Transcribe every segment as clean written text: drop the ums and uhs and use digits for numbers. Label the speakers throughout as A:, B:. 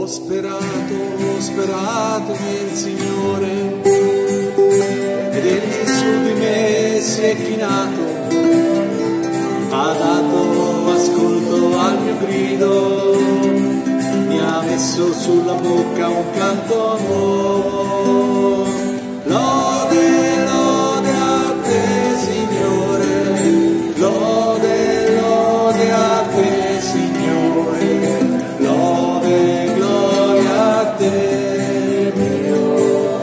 A: ho sperato nel Signore, ed Egli su di me si è chinato, ha dato ascolto al mio grido, mi ha messo sulla bocca un canto nuovo. Lode, lode a te, Signore, lode, lode a te, Signore, lode, gloria a te, Dio.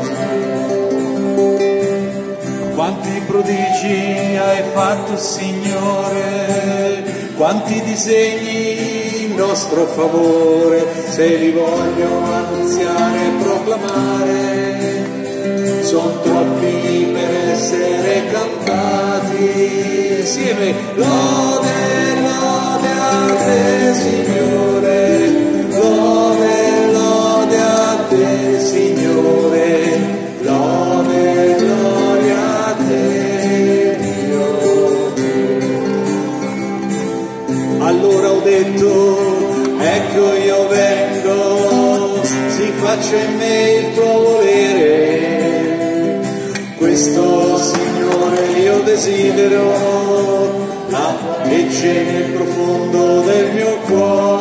A: Quanti prodigi hai fatto, Signore, quanti disegni in nostro favore, se li voglio annunziare e proclamare, son troppi per essere cantati insieme. Lode, lode a te, Signore, lode, lode a te, Signore, lode, gloria a te, Dio. Allora ho detto, ecco io vengo, si faccia in me il tuo volere. Questo, Signore, io desidero, che c'è nel profondo del mio cuore.